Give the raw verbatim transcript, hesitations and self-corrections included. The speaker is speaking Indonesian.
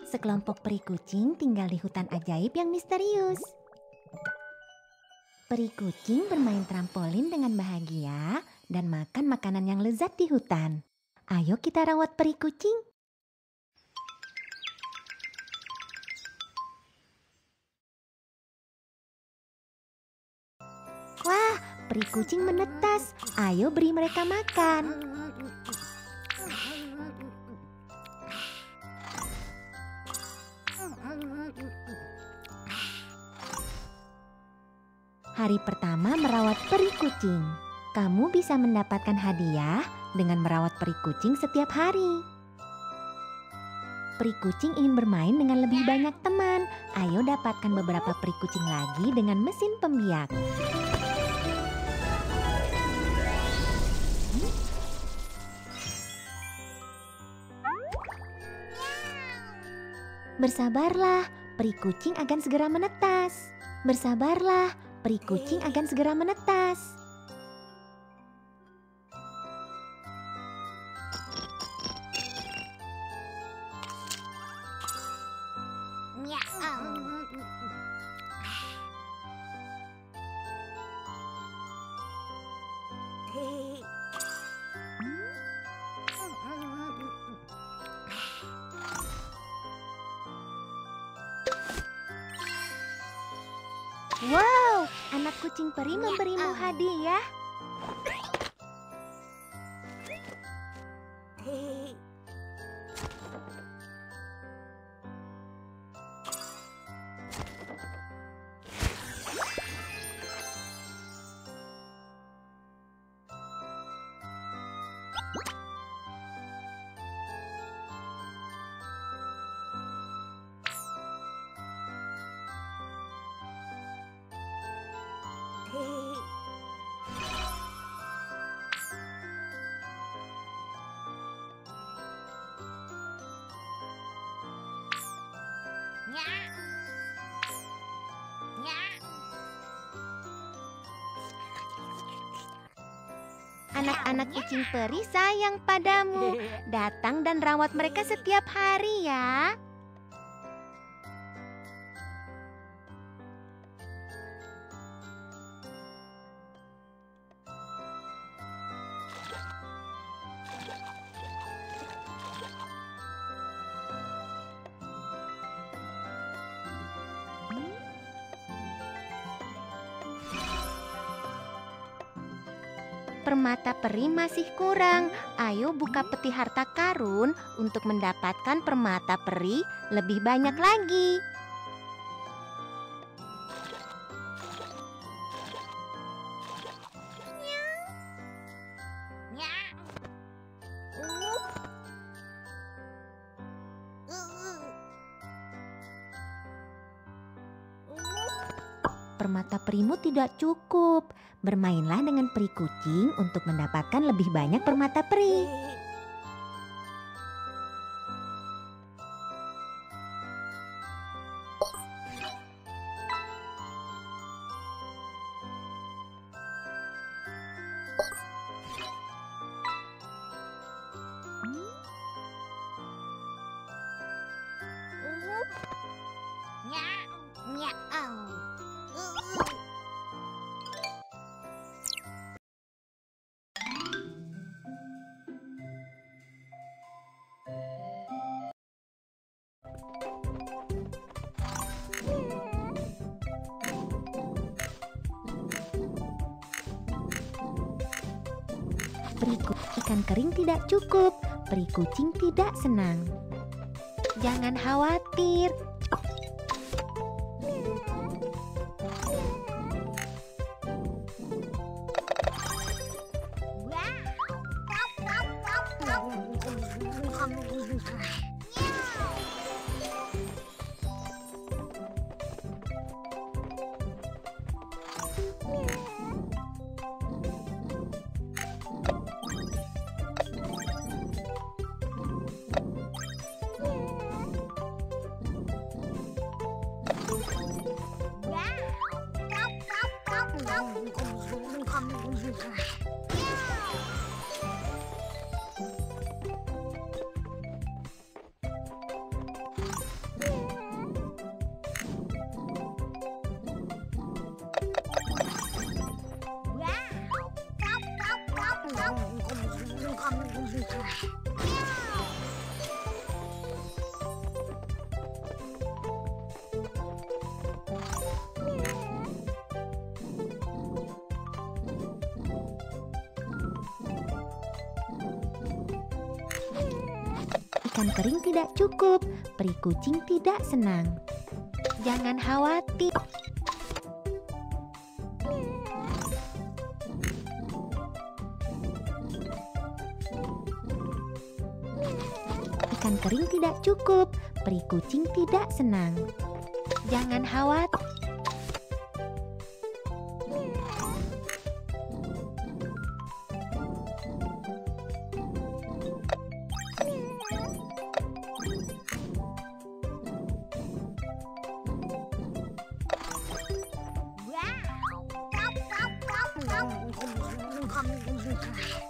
Sekelompok peri kucing tinggal di hutan ajaib yang misterius. Peri kucing bermain trampolin dengan bahagia dan makan makanan yang lezat di hutan. Ayo kita rawat peri kucing. Wah, peri kucing menetas. Ayo beri mereka makan. Hari pertama merawat peri kucing. Kamu bisa mendapatkan hadiah dengan merawat peri kucing setiap hari. Peri kucing ingin bermain dengan lebih banyak teman. Ayo dapatkan beberapa peri kucing lagi dengan mesin pembiak. Bersabarlah, peri kucing akan segera menetas. Bersabarlah, peri kucing akan segera menetas. Wow, anak kucing peri memberimu hadiah. Anak-anak kucing peri sayang padamu. Datang dan rawat mereka setiap hari ya. Permata peri masih kurang. Ayo buka peti harta karun untuk mendapatkan permata peri lebih banyak lagi. Permata perimu tidak cukup. Bermainlah dengan peri kucing untuk mendapatkan lebih banyak permata peri. Peri ikan kering tidak cukup. Peri kucing tidak senang. Jangan khawatir. Ikan kering tidak cukup, peri kucing tidak senang. Jangan khawatir. Ikan kering tidak cukup, peri kucing tidak senang. Jangan khawatir. Wow.